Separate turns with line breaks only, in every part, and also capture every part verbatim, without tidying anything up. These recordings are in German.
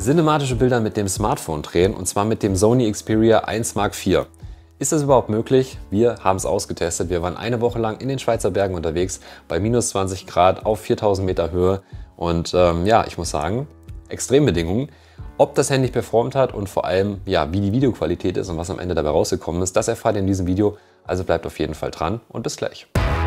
Cinematische Bilder mit dem Smartphone drehen, und zwar mit dem Sony Xperia eins Mark vier. Ist das überhaupt möglich? Wir haben es ausgetestet. Wir waren eine Woche lang in den Schweizer Bergen unterwegs, bei minus zwanzig Grad auf viertausend Meter Höhe. Und ähm, ja, ich muss sagen, Extrembedingungen. Ob das Handy performt hat und vor allem, ja, wie die Videoqualität ist und was am Ende dabei rausgekommen ist, das erfahrt ihr in diesem Video. Also bleibt auf jeden Fall dran und bis gleich.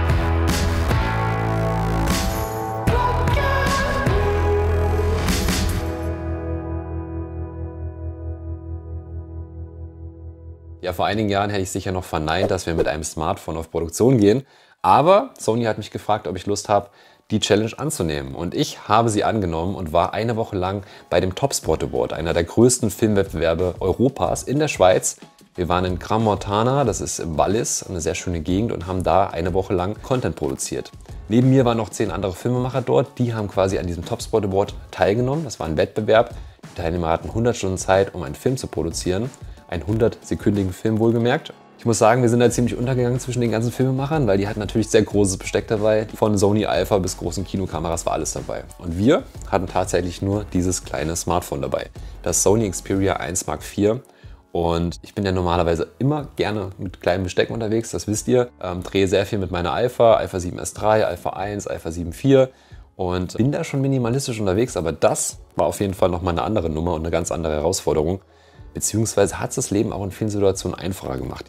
Ja, vor einigen Jahren hätte ich sicher noch verneint, dass wir mit einem Smartphone auf Produktion gehen. Aber Sony hat mich gefragt, ob ich Lust habe, die Challenge anzunehmen. Und ich habe sie angenommen und war eine Woche lang bei dem Topspot Award, einer der größten Filmwettbewerbe Europas in der Schweiz. Wir waren in Crans-Montana, das ist im Wallis, eine sehr schöne Gegend, und haben da eine Woche lang Content produziert. Neben mir waren noch zehn andere Filmemacher dort, die haben quasi an diesem Topspot Award teilgenommen. Das war ein Wettbewerb. Die Teilnehmer hatten hundert Stunden Zeit, um einen Film zu produzieren. Einen hundert-sekündigen Film wohlgemerkt. Ich muss sagen, wir sind da ziemlich untergegangen zwischen den ganzen Filmemachern, weil die hatten natürlich sehr großes Besteck dabei. Von Sony Alpha bis großen Kinokameras war alles dabei. Und wir hatten tatsächlich nur dieses kleine Smartphone dabei. Das Sony Xperia eins Mark vier. Und ich bin ja normalerweise immer gerne mit kleinem Besteck unterwegs, das wisst ihr. Ähm, drehe sehr viel mit meiner Alpha, Alpha sieben S drei, Alpha eins, Alpha sieben vier. Und bin da schon minimalistisch unterwegs, aber das war auf jeden Fall nochmal eine andere Nummer und eine ganz andere Herausforderung. Beziehungsweise hat es das Leben auch in vielen Situationen einfacher gemacht.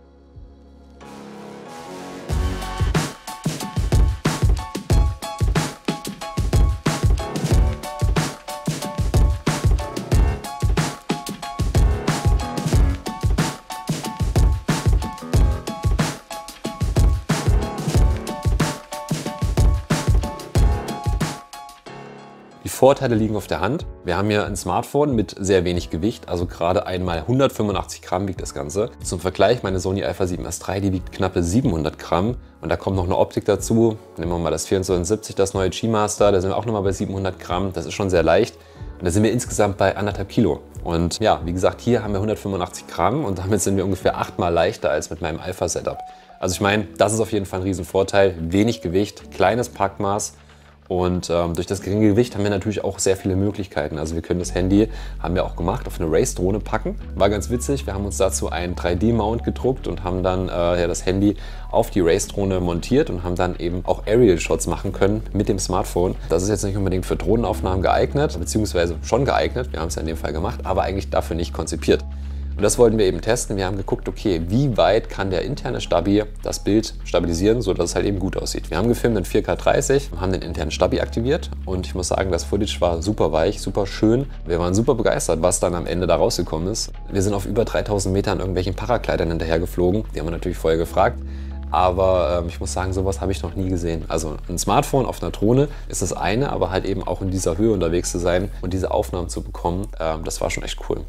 Die Vorteile liegen auf der Hand. Wir haben hier ein Smartphone mit sehr wenig Gewicht, also gerade einmal hundertfünfundachtzig Gramm wiegt das Ganze. Zum Vergleich, meine Sony Alpha sieben S drei, die wiegt knappe siebenhundert Gramm, und da kommt noch eine Optik dazu. Nehmen wir mal das vierundzwanzig siebzig, das neue G-Master, da sind wir auch nochmal bei siebenhundert Gramm, das ist schon sehr leicht. Und da sind wir insgesamt bei anderthalb Kilo. Und ja, wie gesagt, hier haben wir hundertfünfundachtzig Gramm und damit sind wir ungefähr achtmal leichter als mit meinem Alpha-Setup. Also ich meine, das ist auf jeden Fall ein Riesenvorteil. Wenig Gewicht, kleines Packmaß. Und ähm, durch das geringe Gewicht haben wir natürlich auch sehr viele Möglichkeiten. Also wir können das Handy, haben wir auch gemacht, auf eine Race-Drohne packen. War ganz witzig, wir haben uns dazu einen drei D Mount gedruckt und haben dann äh, ja, das Handy auf die Race-Drohne montiert und haben dann eben auch Aerial-Shots machen können mit dem Smartphone. Das ist jetzt nicht unbedingt für Drohnenaufnahmen geeignet, beziehungsweise schon geeignet, wir haben es ja in dem Fall gemacht, aber eigentlich dafür nicht konzipiert. Und das wollten wir eben testen. Wir haben geguckt, okay, wie weit kann der interne Stabi das Bild stabilisieren, sodass es halt eben gut aussieht. Wir haben gefilmt in vier K dreißig, haben den internen Stabi aktiviert und ich muss sagen, das Footage war super weich, super schön. Wir waren super begeistert, was dann am Ende da rausgekommen ist. Wir sind auf über dreitausend Metern irgendwelchen Paraglidern hinterher geflogen. Die haben wir natürlich vorher gefragt. Aber ähm, ich muss sagen, sowas habe ich noch nie gesehen. Also ein Smartphone auf einer Drohne ist das eine, aber halt eben auch in dieser Höhe unterwegs zu sein und diese Aufnahmen zu bekommen, ähm, das war schon echt cool.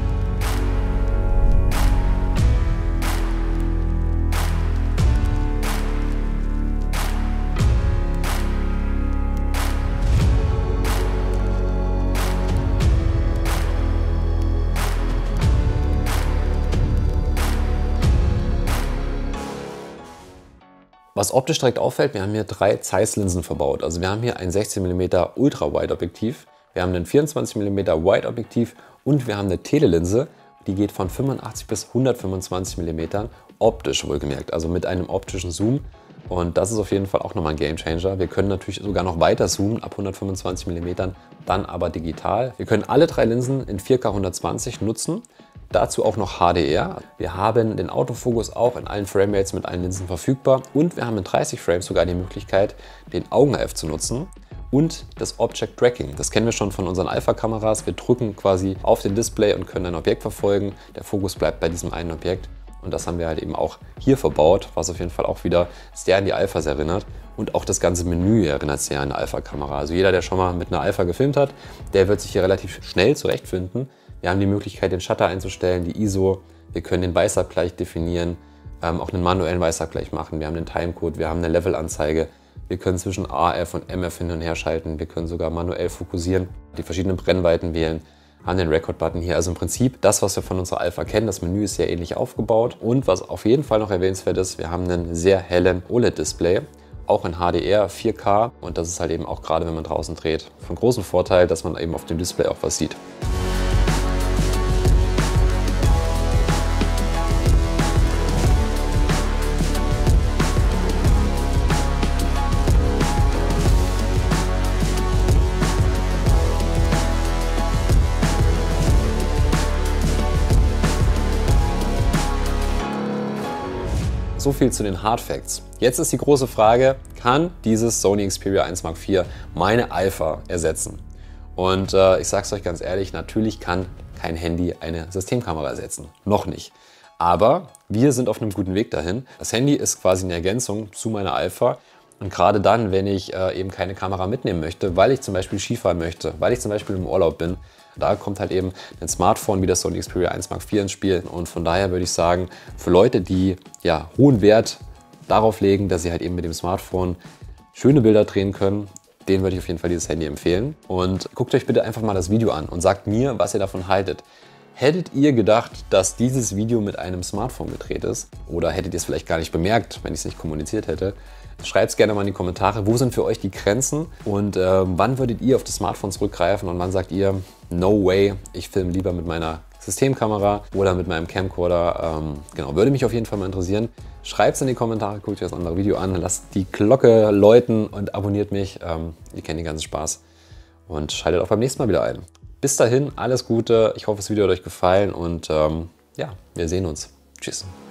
Was optisch direkt auffällt, wir haben hier drei Zeiss-Linsen verbaut. Also wir haben hier ein sechzehn Millimeter Ultra-Wide-Objektiv, wir haben ein vierundzwanzig Millimeter Wide-Objektiv und wir haben eine Telelinse, die geht von fünfundachtzig bis hundertfünfundzwanzig Millimeter, optisch wohlgemerkt, also mit einem optischen Zoom. Und das ist auf jeden Fall auch nochmal ein Gamechanger. Wir können natürlich sogar noch weiter zoomen, ab hundertfünfundzwanzig Millimeter, dann aber digital. Wir können alle drei Linsen in vier K hundertzwanzig nutzen. Dazu auch noch H D R. Wir haben den Autofokus auch in allen Framerates mit allen Linsen verfügbar und wir haben in dreißig Frames sogar die Möglichkeit, den Augen-A F zu nutzen und das Object Tracking. Das kennen wir schon von unseren Alpha-Kameras. Wir drücken quasi auf den Display und können ein Objekt verfolgen. Der Fokus bleibt bei diesem einen Objekt und das haben wir halt eben auch hier verbaut, was auf jeden Fall auch wieder sehr an die Alphas erinnert. Und auch das ganze Menü erinnert sehr an eine Alpha-Kamera. Also jeder, der schon mal mit einer Alpha gefilmt hat, der wird sich hier relativ schnell zurechtfinden. Wir haben die Möglichkeit, den Shutter einzustellen, die I S O, wir können den Weißabgleich definieren, ähm, auch einen manuellen Weißabgleich machen, wir haben den Timecode, wir haben eine Levelanzeige, wir können zwischen A F und M F hin und her schalten, wir können sogar manuell fokussieren, die verschiedenen Brennweiten wählen, haben den Record-Button hier. Also im Prinzip das, was wir von unserer Alpha kennen, das Menü ist sehr ähnlich aufgebaut und was auf jeden Fall noch erwähnenswert ist, wir haben einen sehr hellen O L E D-Display. Auch in H D R, vier K und das ist halt eben auch gerade, wenn man draußen dreht, von großem Vorteil, dass man eben auf dem Display auch was sieht. so viel zu den Hard Facts. Jetzt ist die große Frage, kann dieses Sony Xperia eins Mark vier meine Alpha ersetzen? Und äh, ich sage es euch ganz ehrlich, natürlich kann kein Handy eine Systemkamera ersetzen. Noch nicht. Aber wir sind auf einem guten Weg dahin. Das Handy ist quasi eine Ergänzung zu meiner Alpha. Und gerade dann, wenn ich äh, eben keine Kamera mitnehmen möchte, weil ich zum Beispiel Skifahren möchte, weil ich zum Beispiel im Urlaub bin, da kommt halt eben ein Smartphone wie das Sony Xperia eins Mark vier ins Spiel. Und von daher würde ich sagen, für Leute, die ja hohen Wert darauf legen, dass sie halt eben mit dem Smartphone schöne Bilder drehen können, denen würde ich auf jeden Fall dieses Handy empfehlen. Und guckt euch bitte einfach mal das Video an und sagt mir, was ihr davon haltet. Hättet ihr gedacht, dass dieses Video mit einem Smartphone gedreht ist? Oder hättet ihr es vielleicht gar nicht bemerkt, wenn ich es nicht kommuniziert hätte? Schreibt es gerne mal in die Kommentare, wo sind für euch die Grenzen und äh, wann würdet ihr auf das Smartphone zurückgreifen und wann sagt ihr, no way, ich filme lieber mit meiner Systemkamera oder mit meinem Camcorder. Ähm, genau, würde mich auf jeden Fall mal interessieren. Schreibt es in die Kommentare, guckt euch das andere Video an, lasst die Glocke läuten und abonniert mich. Ähm, ihr kennt den ganzen Spaß und schaltet auch beim nächsten Mal wieder ein. Bis dahin, alles Gute. Ich hoffe, das Video hat euch gefallen und ähm, ja, wir sehen uns. Tschüss.